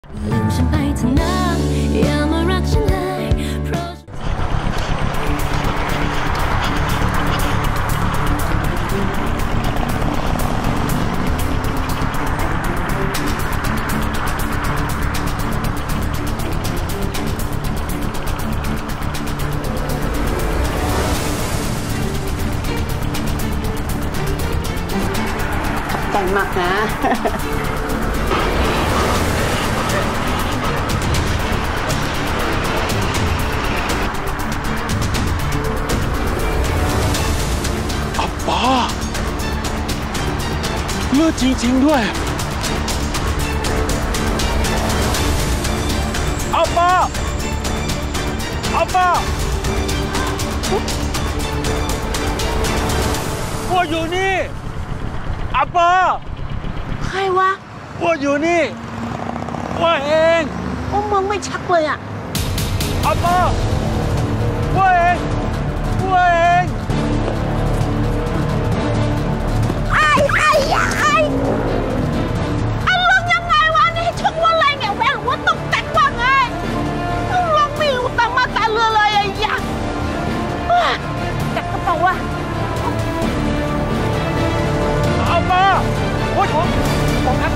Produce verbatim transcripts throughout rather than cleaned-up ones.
ลืมฉันไปเถอะนะอย่ามารักฉันเลยเพราะใจมากนะอัปป้าเลือดจริงๆด้วยอัปป้าอัปป้าพวกอยู่นี่อัปป้าใครวะพวกอยู่นี่ว่าเองโอ้มึงไม่ชักเลยอ่ะอัปป้าว่าเองว่าเองไอ้ไอ้ไอ้ไอ้ลงยังไงวะนี่ชักว่าอะไรเนี่ยแหวนหัวตกแตกว่าไงลงไม่รู้ตังมาตาเรือเลยไอ้ยะจักกระเป๋าวะอัปป้าโอ้ยผมผมครับ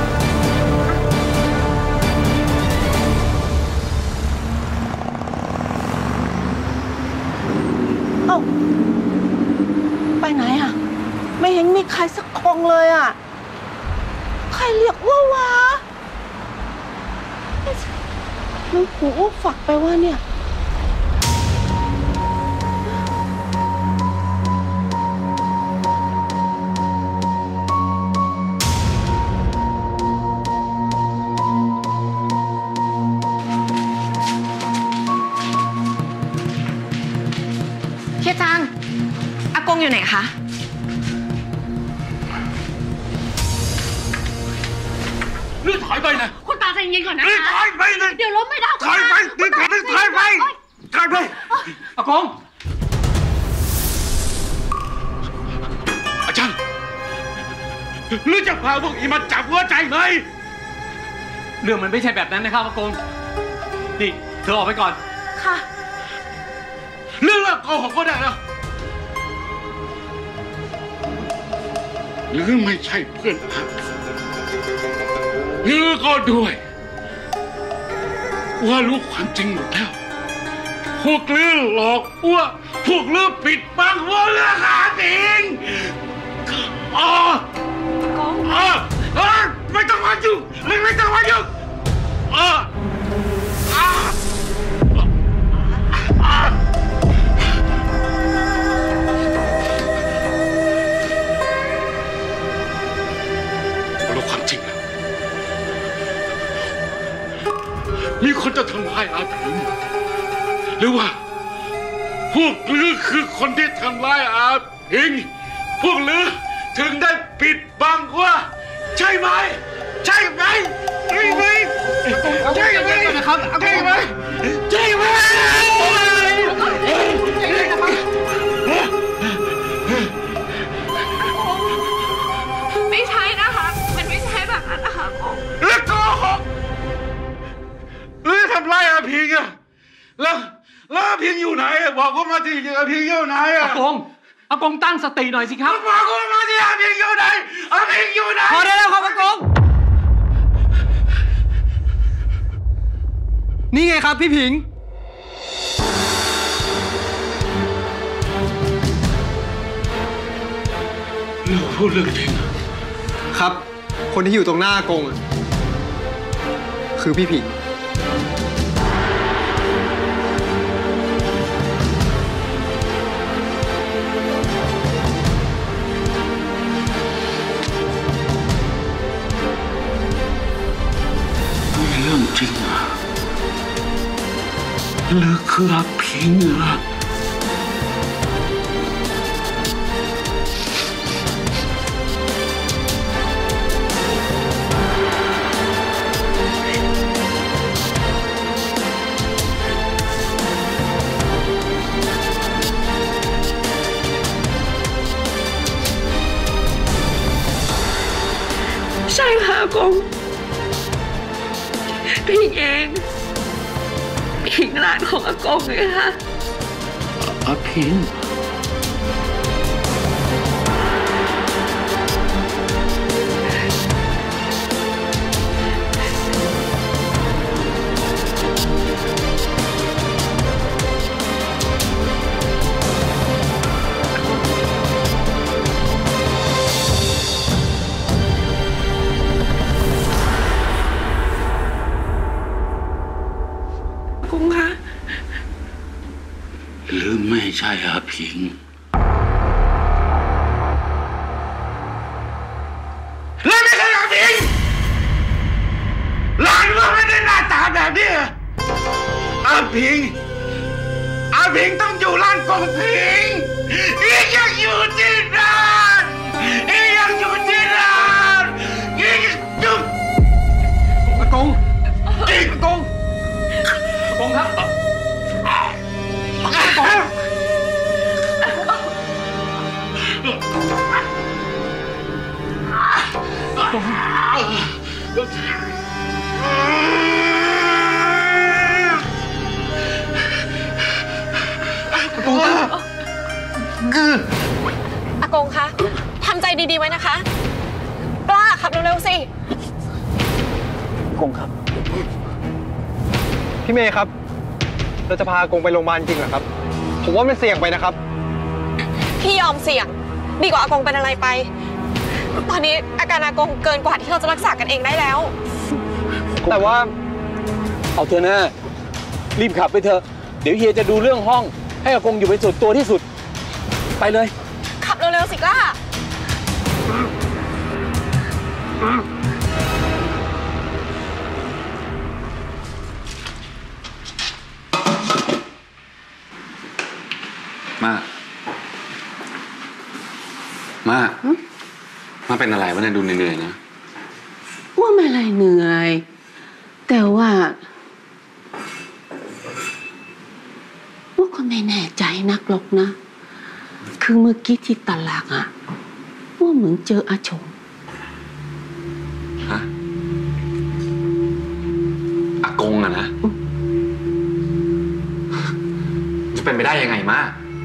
เอ้าไปไหนอ่ะไม่เห็นมีใครสักคนเลยอ่ะใครเรียกว่าวะหรือหูฝักไปว่าเนี่ยเฮียจังอากงอยู่ไหนคะเลือดถอยไปนะคุณตาใจเย็นก่อนนะคะเลือดถอยไปนะเดี๋ยวล้มไม่ได้ถอยไปเลือดถอยไปถอยไปถอยไปอากงอาจารย์เลือดจะพาพวกอีมาจับหัวใจไหมเรื่องมันไม่ใช่แบบนั้นนะครับอากงนี่เธอออกไปก่อนค่ะเรื่องเลิกโกหกก็ได้แล้วหรือไม่ใช่เพื่อนอาหรือก็ด้วยว่ารู้ความจริงหมดแล้วพวกลือหลอกว่าพวกลือปิดบังว่าเรื่องอาจริงอ๋อกงอ๋อไม่ต้องมายุ่งไม่ไม่ต้องมายุ่งอ๋อมีคนจะทำร้ายอาผิงหรือว่าพวกลือคือคนที่ทำร้ายอาผิงพวกลือถึงได้ปิดบังว่าใช่ไหมใช่ไหมใช่ไหมใช่ไหมนะครับใช่ไหมใช่ไหมไม่ใช่นะคะมันไม่ใช่แบบนั้นนะคะแล้วโกหกหรือทำร้ายอาพิงอะแล้วแล้วอาพิงอยู่ไหนบอกว่ามาที่อาพิงอยู่ไหนอะอากงอากงตั้งสติหน่อยสิครับบอกว่ามาที่อาพิงอยู่ไหนอาพิงอยู่ไหนพอได้แล้วครับอากงนี่ไงครับพี่ผิงเรื่องพูดเรื่องจริงครับคนที่อยู่ตรงหน้าอากงคือพี่ผิงเรื่องจริงอะหรือคืออาพิงอะใช่ค่ะอากงพี่พิงเองพิงหลานของอากงไงคะอาพิงหรือไม่ใช่อาพิงหรือไม่ใช่อาพิงหลานก็ไม่ได้หน้าตาแบบนี้อาพิงอาพิงต้องอยู่ร้านกงพิงอีกยังอยู่ที่ร้านอีกยังอยู่ที่ร้านอีกอยู่อากงอีกอากงอากงครับอากงอากงคะทำใจดีๆไว้นะคะกล้าขับเร็วๆสิอากงครับพี่เมย์ครับเราจะพาอากงไปโรงพยาบาลจริงเหรอครับผมว่ามันเสี่ยงไปนะครับพี่ยอมเสี่ยงดีกว่าอากงเป็นอะไรไปตอนนี้อาการอากงเกินกว่าที่เราจะรักษากันเองได้แล้วแต่ว่าเอาเถอะนะรีบขับไปเถอะเดี๋ยวเฮียจะดูเรื่องห้องให้อากงอยู่เป็นส่วนตัวที่สุดไปเลยขับเร็วๆสิกล้ามามามาเป็นอะไรวะเนี่ยดูเหนื่อยๆนะว่าไม่อะไรเหนื่อยแต่ว่าว่าก็ไม่แน่ใจนักหรอกนะคือเมื่อกี้ที่ตลาดอะว่าเหมือนเจออาชงฮะอากงอะนะจะเป็นไปได้ยังไงมา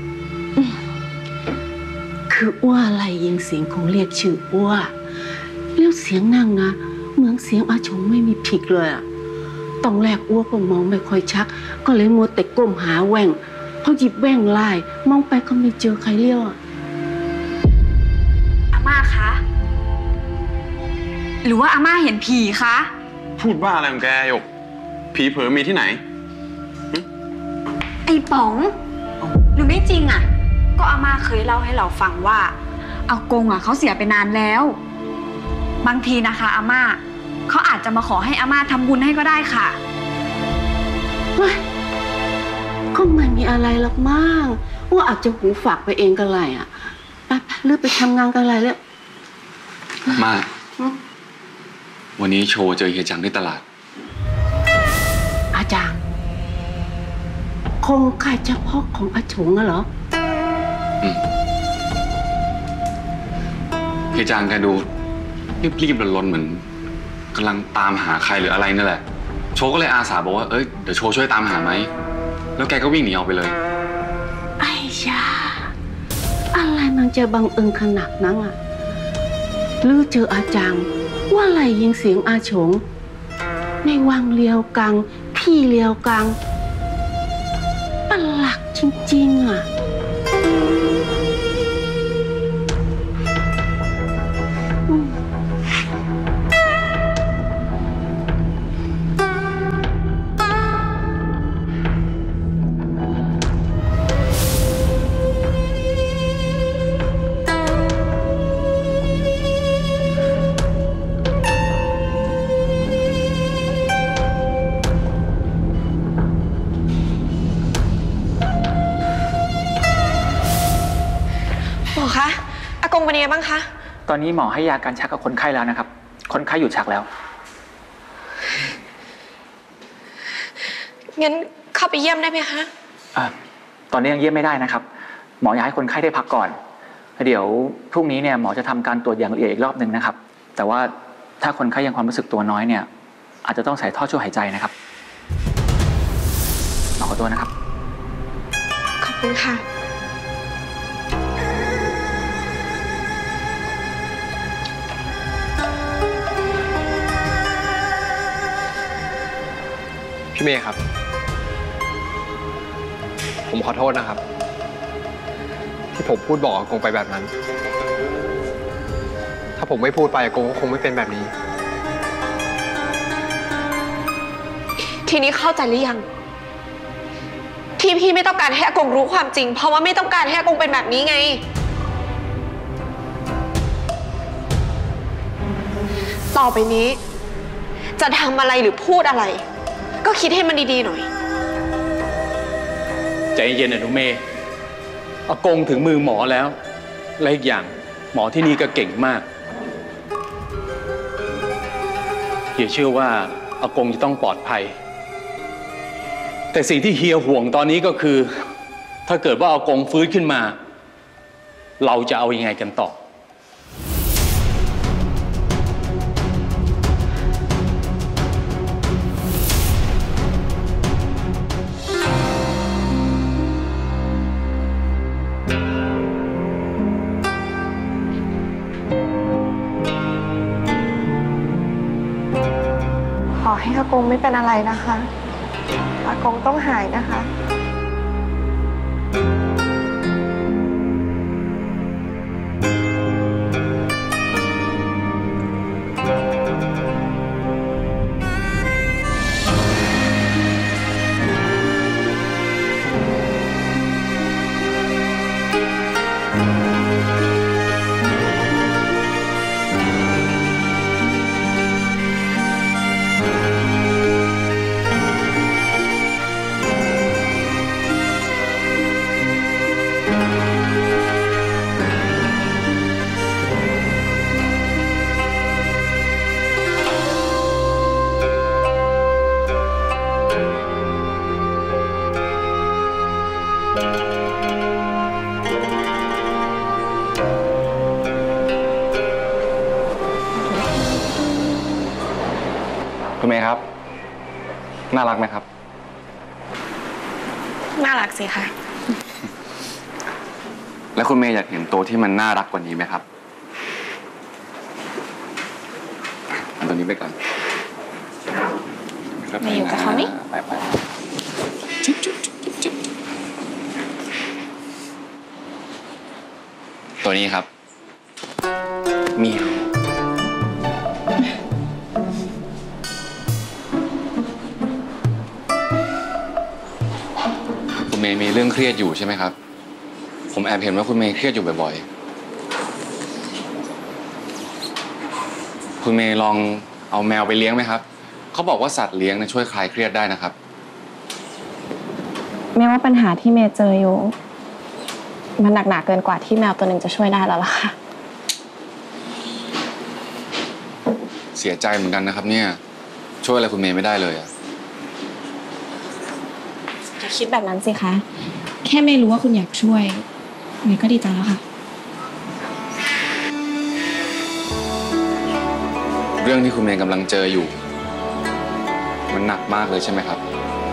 คืออ้วอะไรยิงเสียงคงเรียกชื่ออ้วแล้วเสียงนั่งนะเหมือนเสียงอาชงไม่มีผิดเลยอะตอนแรกอ้วก็มองไม่ค่อยชักก็เลยมัวแต่ก้มหาแหว่งพอหยิบแหว่งไล่มองไปก็ไม่เจอใครเลี้ยวอาม่าคะหรือว่าอาม่าเห็นผีคะพูดว่าอะไรของแกหยกผีเผลอมีที่ไหนไอ้ป๋องหรือไม่จริงอ่ะก็อาม่าเคยเล่าให้เราฟังว่าอากงอ่ะเขาเสียไปนานแล้วบางทีนะคะอาม่าเขาอาจจะมาขอให้อาม่าทำบุญให้ก็ได้ค่ะว้ายก็ไม่มีอะไรหรอกมากว่าอาจจะหูฝากไปเองกันไรอ่ะไปเลือกไปทำงานกันไรแล้วมาวันนี้โชว์เจอเฮียจังที่ตลาดอาจารย์คงใครเฉพาะของอาชงน่ะเหรอเฮียจังแกดูรีบๆร้อนๆเหมือนกำลังตามหาใครหรืออะไรนั่นแหละโชว์ก็เลยอาสาบอกว่าเอ้ยเดี๋ยวโชว์ช่วยตามหาไหมแล้วแกก็วิ่งหนีออกไปเลยไอ้ยาอะไรมันจะบังเอิญขนาดนั้นอ่ะหรือเจออาจารย์ว่าอะไรยิงเสียงอาชงในวังเลียวกังพี่เลียวกังประหลาดจริงๆอ่ะเป็นยังไงบ้างคะตอนนี้หมอให้ยาการชักกับคนไข้แล้วนะครับคนไข้หยุดชักแล้วงั้นเข้าไปเยี่ยมได้ไหมคะอ่าตอนนี้ยังเยี่ยมไม่ได้นะครับหมออยากให้คนไข้ได้พักก่อนเดี๋ยวพรุ่งนี้เนี่ยหมอจะทำการตรวจอย่างละเอียดอีกรอบหนึ่งนะครับแต่ว่าถ้าคนไข้ยังความรู้สึกตัวน้อยเนี่ยอาจจะต้องใส่ท่อช่วยหายใจนะครับขอตัวนะครับขอบคุณค่ะพี่เมย์ครับผมขอโทษนะครับที่ผมพูดบอกอากงไปแบบนั้นถ้าผมไม่พูดไปอากงก็คงไม่เป็นแบบนี้ทีนี้เข้าใจหรือยังที่พี่ไม่ต้องการให้อากงรู้ความจริงเพราะว่าไม่ต้องการให้อากงเป็นแบบนี้ไงต่อไปนี้จะทำอะไรหรือพูดอะไรก็คิดให้มันดีๆหน่อยใจเย็นๆนะหนูเมย์อากงถึงมือหมอแล้วและอีกอย่างหมอที่นี่ก็เก่งมากเฮียเชื่อว่าอากงจะต้องปลอดภัยแต่สิ่งที่เฮียห่วงตอนนี้ก็คือถ้าเกิดว่าอากงฟื้นขึ้นมาเราจะเอายังไงกันต่อขอให้อากงไม่เป็นอะไรนะคะอากงต้องหายนะคะคุณเมย์ครับน่ารักไหมครับน่ารักสิค่ะแล้วคุณเมย์อยากเห็นตัวที่มันน่ารักกว่านี้ไหมครับเอาตัวนี้ไปก่อนมาอยู่กับเขาไหมไปไปตัวนี้ครับเมียวคุณเมย์มีเรื่องเครียดอยู่ใช่ไหมครับผมแอบเห็นว่าคุณเมย์เครียดอยู่บ่อยๆคุณเมย์ลองเอาแมวไปเลี้ยงไหมครับเขาบอกว่าสัตว์เลี้ยงช่วยคลายเครียดได้นะครับแม้ว่าปัญหาที่เมย์เจออยู่มันหนักหนาเกินกว่าที่แมวตัวหนึ่งจะช่วยได้แล้วล่ะค่ะเสียใจเหมือนกันนะครับเนี่ยช่วยอะไรคุณเมย์ไม่ได้เลยอะอย่าคิดแบบนั้นสิคะแค่เมย์รู้ว่าคุณอยากช่วยเมย์ก็ดีใจแล้วค่ะเรื่องที่คุณเมย์กำลังเจออยู่มันหนักมากเลยใช่ไหมครับ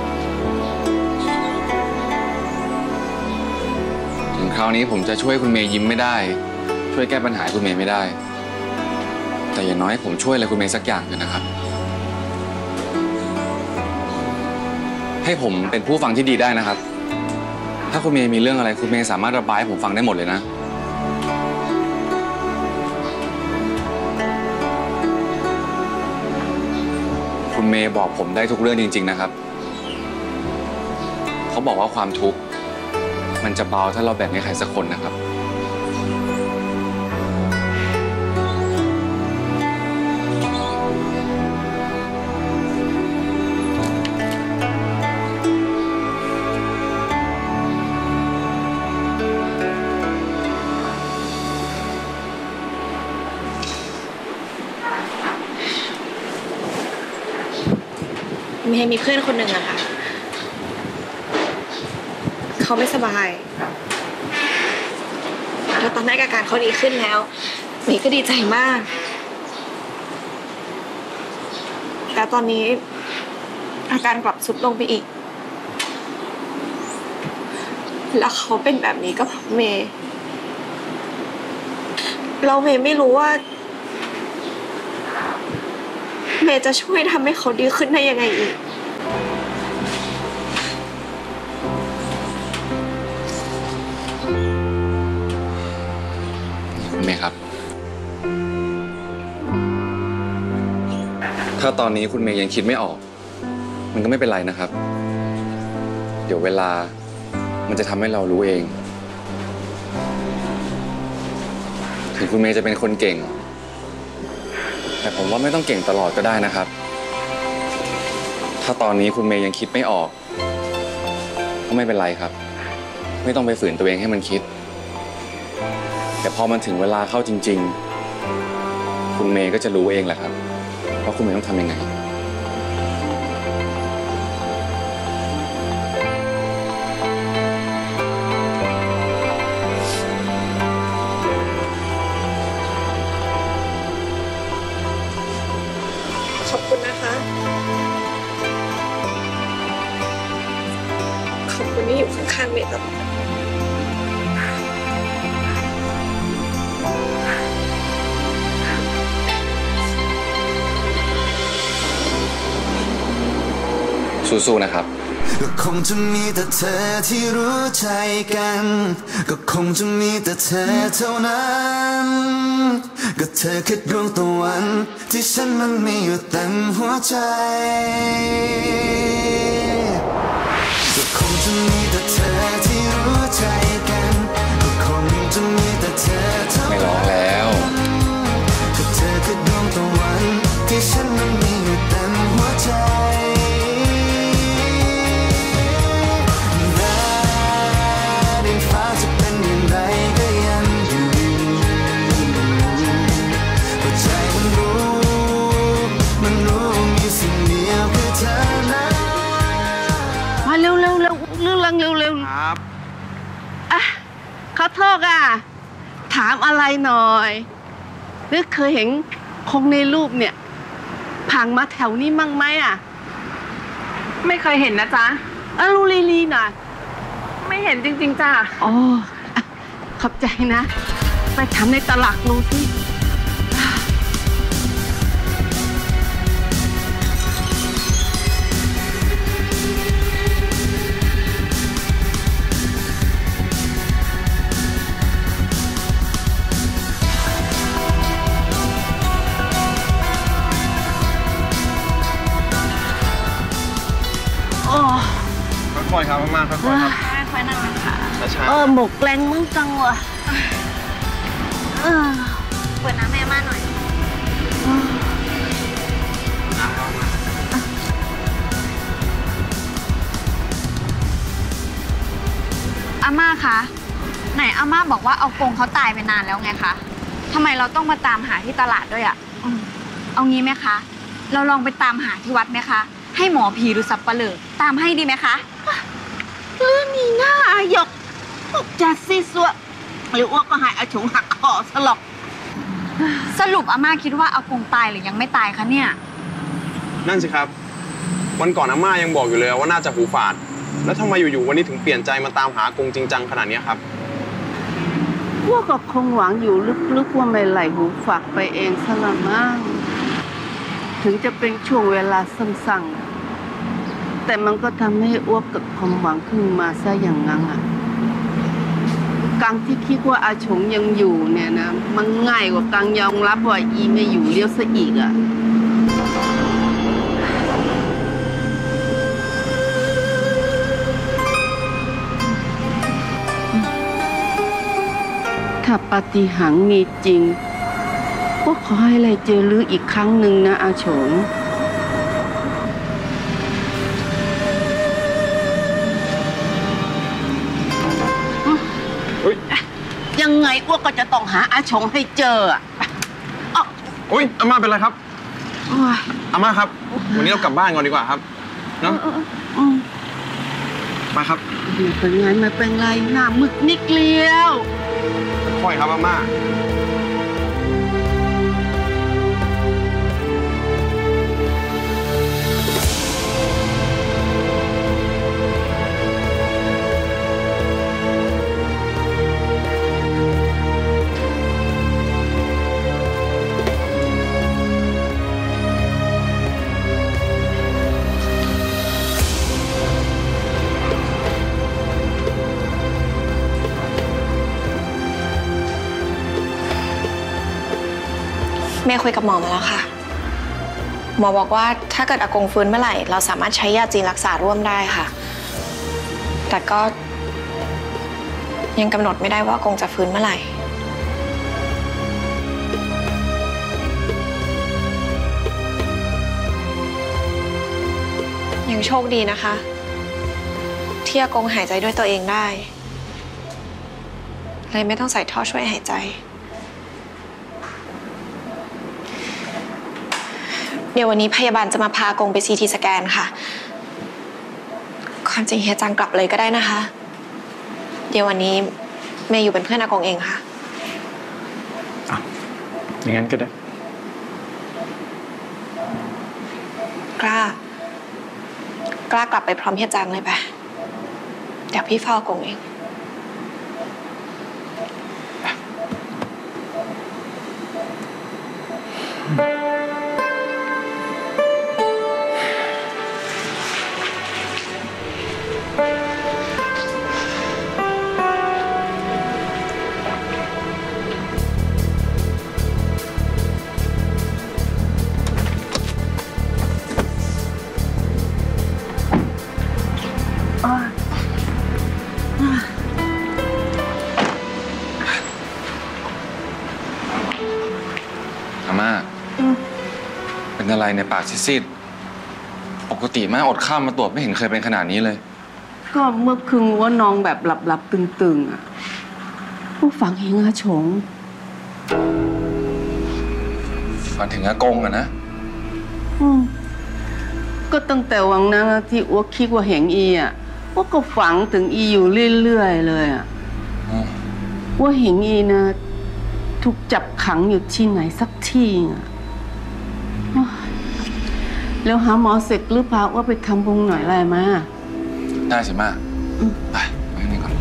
ถึงคราวนี้ผมจะช่วยคุณเมย์ยิ้มไม่ได้ช่วยแก้ปัญหาคุณเมย์ไม่ได้แต่อย่างน้อยผมช่วยอะไรคุณเมย์สักอย่างกันนะครับให้ผมเป็นผู้ฟังที่ดีได้นะครับถ้าคุณเมย์มีเรื่องอะไรคุณเมย์สามารถระบายให้ผมฟังได้หมดเลยนะคุณเมย์บอกผมได้ทุกเรื่องจริงๆนะครับเขาบอกว่าความทุกข์มันจะเบาถ้าเราแบ่งให้ใครสักคนนะครับเมย์มีเพื่อนคนหนึ่งอะค่ะเขาไม่สบายแล้วตอนแรกอาการเขาดีขึ้นแล้วเมย์ก็ดีใจมากแต่ตอนนี้อาการกลับทรุดลงไปอีกแล้วเขาเป็นแบบนี้ก็เพราะเมย์เราเมย์ไม่รู้ว่าเมย์จะช่วยทำให้เขาดีขึ้นได้ยังไงอีกคุณเมย์ครับถ้าตอนนี้คุณเมย์ยังคิดไม่ออกมันก็ไม่เป็นไรนะครับเดี๋ยวเวลามันจะทำให้เรารู้เองถึงคุณเมย์จะเป็นคนเก่งแต่ผมว่าไม่ต้องเก่งตลอดก็ได้นะครับถ้าตอนนี้คุณเมย์ยังคิดไม่ออกก็ไม่เป็นไรครับไม่ต้องไปฝืนตัวเองให้มันคิดแต่พอมันถึงเวลาเข้าจริงๆคุณเมย์ก็จะรู้เองแหละครับว่าคุณเมย์ต้องทำยังไงขอบคุณนะคะขอบคุณที่อยู่ข้างๆเมย์ตลอดสู้ๆนะครับก็คงจะมีแต่เธอที่รู้ใจกันก็คงจะมีแต่เธอเท่านั้นก็เธอคือดวงตะวันที่ฉันมันมีอยู่เต็มหัวใจก็คงจะมีแต่เธอที่รู้ใจกันก็คงจะมีแต่เธอเท่านั้นไม่ร้องแล้วก็เธอคือดวงตะวันที่ฉันมันมีอยู่เต็มหัวใจเร็วเร็วเร็วเรื่องรังเร็วเร็วครับอ่ะขอโทษอ่ะถามอะไรหน่อยหรือเคยเห็นคงในรูปเนี่ยผ่านมาแถวนี้มั่งไหมอ่ะไม่เคยเห็นนะจ๊ะอ่ะลูลีลีหน่อยไม่เห็นจริงๆจ้ะอ๋อขอบใจนะไปถามในตลาดดูสิค่อยๆครับมากๆค่อยๆครับค่อยๆนั่งนะคะเออหมกแกงมึงจังวะเออเปิดน้ำแม่มาหน่อยอาม่าคะไหนอาม่าบอกว่าเอากงเขาตายไปนานแล้วไงคะทำไมเราต้องมาตามหาที่ตลาดด้วยอ่ะเอางี้ไหมคะเราลองไปตามหาที่วัดไหมคะให้หมอผีหรือสับปะเหร่อตามให้ดีไหมคะเรื่องนี้น่าอายกจัดซีซัวหรือว่าก็หายอาฉงหักคอสลบสรุปอาม่าคิดว่าอากงตายหรือยังไม่ตายคะเนี่ยนั่นสิครับวันก่อนอาม่ายังบอกอยู่เลยว่าน่าจะหูฝาดแล้วทำไมอยู่ๆวันนี้ถึงเปลี่ยนใจมาตามหาอากงจริงจังขนาดนี้ครับพวกก็คงหวังอยู่ลึกๆว่าไม่ไหลหูฝาดไปเองซะละมั้งถึงจะเป็นช่วงเวลาสั้นๆแต่มันก็ทำให้อ้วกกับความหวังขึ้นมาซะอย่างนั้นอ่ะการที่คิดว่าอาฉงยังอยู่เนี่ยนะมันง่ายกว่าการยอมรับว่าอีไม่อยู่เลี้ยวซะอีกอ่ะถ้าปาฏิหาริย์มีจริงก็ขอให้อะไรเจอลืออีกครั้งหนึ่งนะอาฉงยังไงอ้วกก็จะต้องหาอาฉงให้เจออ่ะโอ๊ยอาม่าเป็นไรครับอาม่าครับวันนี้เรากลับบ้านก่อนดีกว่าครับเนาะมาครับไม่เป็นไรไม่เป็นไรหน้ามึกนิดเดียวค่อยครับอาม่าเมย์คุยกับหมอมาแล้วค่ะหมอบอกว่าถ้าเกิดอากงฟื้นเมื่อไหร่เราสามารถใช้ยาจีนรักษาร่วมได้ค่ะแต่ก็ยังกำหนดไม่ได้ว่าอากงจะฟื้นเมื่อไหร่ยังโชคดีนะคะที่อากงหายใจด้วยตัวเองได้เลยไม่ต้องใส่ท่อช่วยหายใจเดี๋ยววันนี้พยาบาลจะมาพาอากงไปซีทีสแกนค่ะความจริงเฮียจังกลับเลยก็ได้นะคะเดี๋ยววันนี้เมย์อยู่เป็นเพื่อนอากงเองค่ะอ่ะอย่างนั้นก็ได้กล้ากล้ากลับไปพร้อมเฮียจังเลยไปเดี๋ยวพี่เฝ้าอากงเองอาม่าเป็นอะไรในปากซีดๆปกติแม่อดข้าวมาตรวจไม่เห็นเคยเป็นขนาดนี้เลยก็เมื่อคืนว่าน้องแบบหลับๆตึงๆอ่ะผู้ฝังเฮงอาชงฝันถึงอากงอะนะก็ตั้งแต่วังนั้นที่อ้วกคิดว่าเห็นอีอ่ะว่าก็ฝังถึงอีอยู่เรื่อยๆเลยอ่ะว่าเห็นอีนะถูกจับขังอยู่ที่ไหนสักที่อ่ะแล้วหาหมอเสร็จหรือเปล่าว่าไปทำบุญหน่อยอะไรมาได้สิมาไปไปนี่ก่อน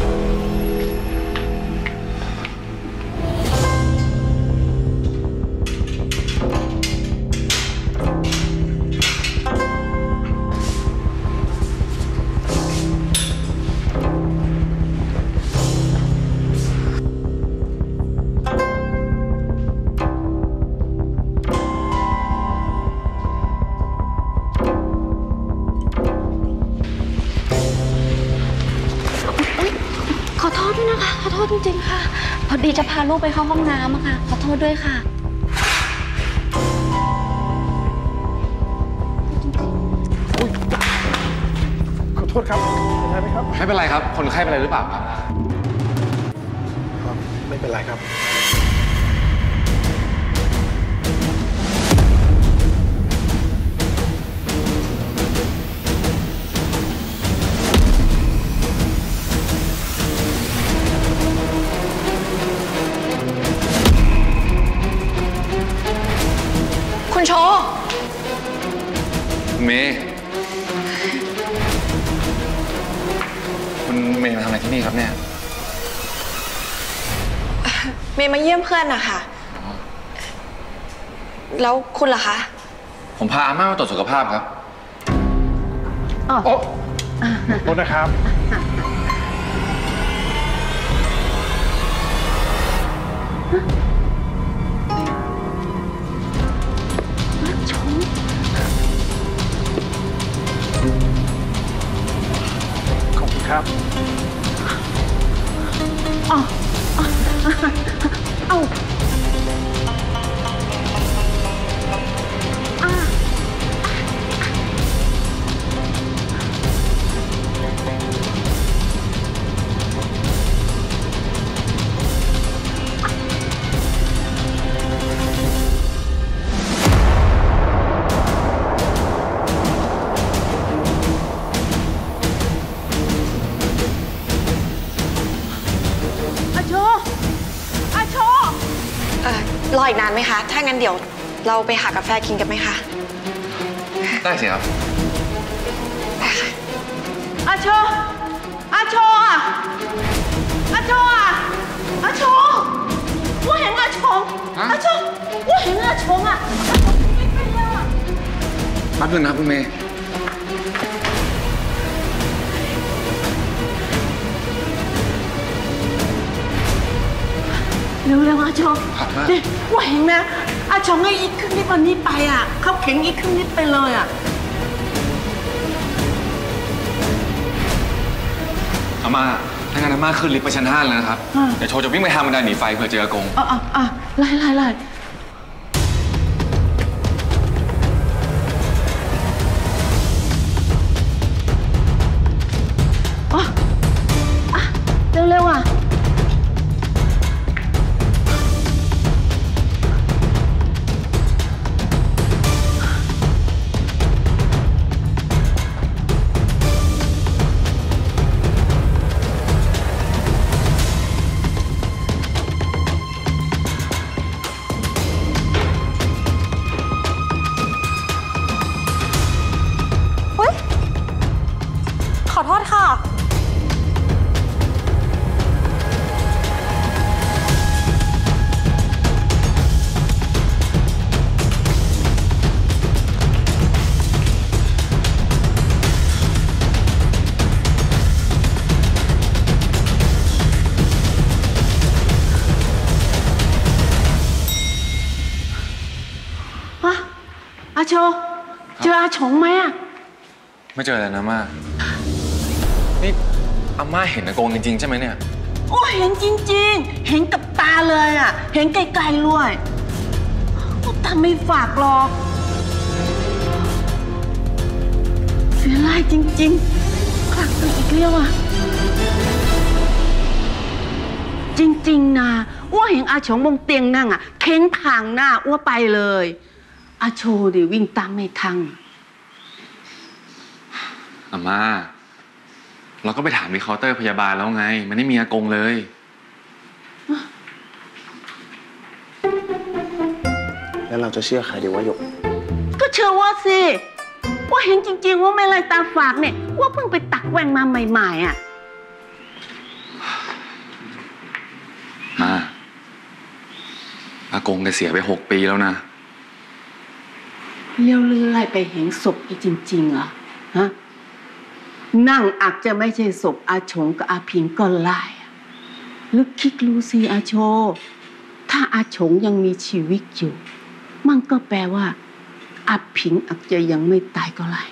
ขอโทษด้วยนะคะขอโทษจริงๆค่ะพอดีจะพาลูกไปเข้าห้องน้ำอะค่ะขอโทษด้วยค่ะขอโทษครับเป็นไรไหมครับไม่เป็นไรครับคนไข้เป็นอะไรหรือเปล่าครับไม่เป็นไรครับคุณโชเมย์คุณเมย์มาทำอะไรที่นี่ครับเนี่ยเมย์มาเยี่ยมเพื่อนนะคะแล้วคุณล่ะคะผมพาอาม่ามาตรวจสุขภาพครับโอ้โทษนะครับขอบคุณครับอ๋อเอารออีกนานไหมคะถ้างั้นเดี๋ยวเราไปหากาแฟกินกันไหมคะได้สิครับอาโชอาโชอ่ะอาโชอ่ะอาโชว่าเห็นอาโชอาโชว่าเห็นอาโชอ่ะแป๊บนึงนะคุณเมย์เร็วๆอาโชเด็กว่าเห็นนะอาชงให้อีกครึ่งนิดวันนี้ไปอ่ะเขาเข็งอีกครึ่งนิดไปเลยอ่ะอาม่าถ้างั้นอาม่าขึ้นลิฟต์ไปชั้นห้าแล้วนะครับเดี๋ยวโชว์จะวิ่งไปทางบันไดหนีไฟเผื่อเจออากงอ่ะอ่ะอ่ะไล่ไล่ไล่อ๋ออ่ะเร็วๆอ่ะขอโทษค่ะฮะอาโชเจออาชงไหมอ่ะไม่เจอแล้วนะอาม่านี่อาม่าเห็นอากงจริงๆใช่ไหมเนี่ยโอ้เห็นจริงๆเห็นกับตาเลยอ่ะเห็นไกลๆด้วยก็ตาไม่ฝากหรอกเสียลายจริงๆคลักไปอีกเรียวอ่ะจริงๆนะอ้วเห็นอาชงบนเตียงนั่งอ่ะเค้งทางหน้าอ้วไปเลยอาโชดิวิ่งตามไม่ทันอาม่าเราก็ไปถามที่เคาน์เตอร์พยาบาลแล้วไงมันไม่มีอากงเลยแล้วเราจะเชื่อใครดีวะหยกก็เชื่อว่าสิว่าเห็นจริงๆว่าไม่ไรตาฝากเนี่ยว่าเพิ่งไปตักแว่งมาใหม่ๆอ่ะมาอากงแกเสียไปหกปีแล้วนะเลี้ยวเลื่อยไปเห็นศพอีจริงๆเหรอฮะนั่งอาจจะไม่ใช่ศพอาชงกับอาพิงก็ไล่ลึกคิดรู้สิอาโชถ้าอาชงยังมีชีวิตอยู่มันก็แปลว่าอาพิงอาจจะยังไม่ตายก็ไล่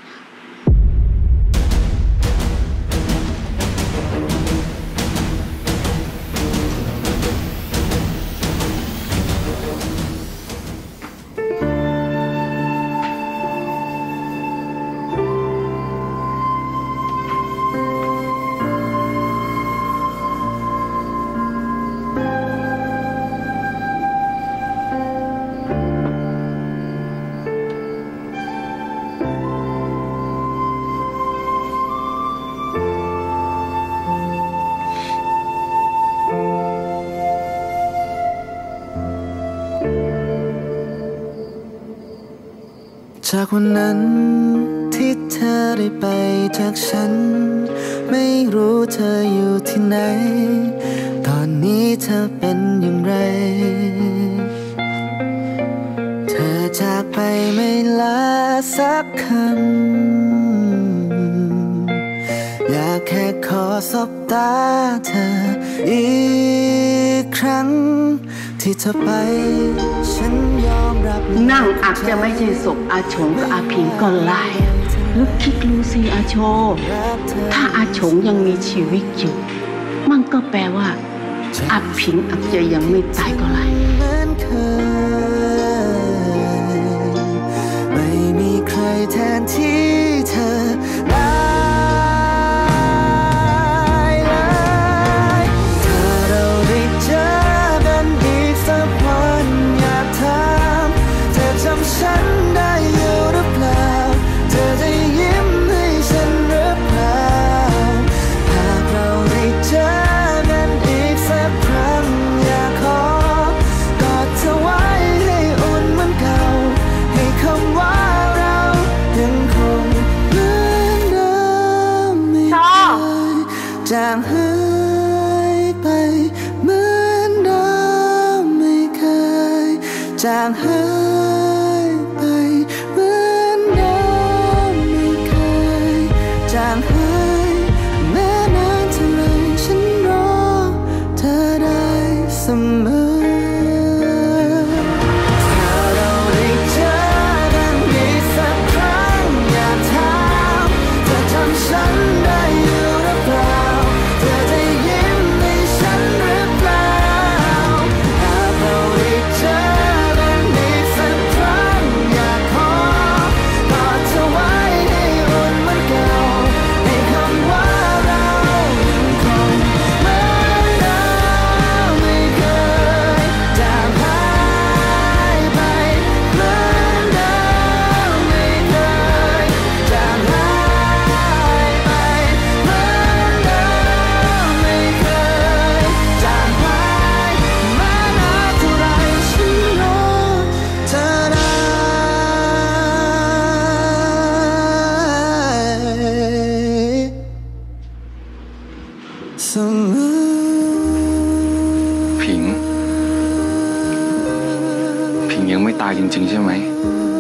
จากวันนั้นที่เธอได้ไปจากฉันไม่รู้เธออยู่ที่ไหนตอนนี้เธอเป็นอย่างไรเธอจากไปไม่ลาสักคำอยากแค่ขอสบตาเธออีกครั้งที่เธอไปฉันยอมรับนั่งอาจจะไม่ใช่ศพอาชงกับอาพิงก็ไล่ลึกคิดรู้สิอาโชถ้าอาชงยังมีชีวิตอยู่มันก็แปลว่าอาพิงอาจจะยังไม่ตายก็ไล่ไม่มีใครแทนที่เธอได้เลยถ้าเราได้เจอกันอีกสักวันอยากถามเธอจำฉันได้อยู่หรือเปล่าเธอจะยิ้มให้ฉันหรือเปล่าหากเราได้เจอกันอีกสักครั้งอยากขอกอดเธอไว้ให้อุ่นเหมือนเก่าให้คำว่าเรายังคงเหมือนเดิมไม่เคยจางหายไปเหมือนเดิมไม่เคยจางหายไปเหมือนเดิมไม่เคยจางหายแม้นานเท่าไรฉันรอเธอได้เสมอถ้าฉันได้อยู่หรือเปล่าเธอจะยิ้มให้ฉันหรือเปล่าหากเราได้เจอกันอีกสักครั้งอยากขอกอดเธอไว้ให้อุ่นเหมือนเก่าให้คำว่าเรายังคงเหมือนเดิมไม่เคยจางหายไปเหมือนเดิมไม่เคยจางหายไปเหมือนเดิมไม่เคยจางหายแม้นานเท่าไรฉันรู้เธอได้เสมอผิง ผิงยังไม่ตายจริงๆใช่ไหมเ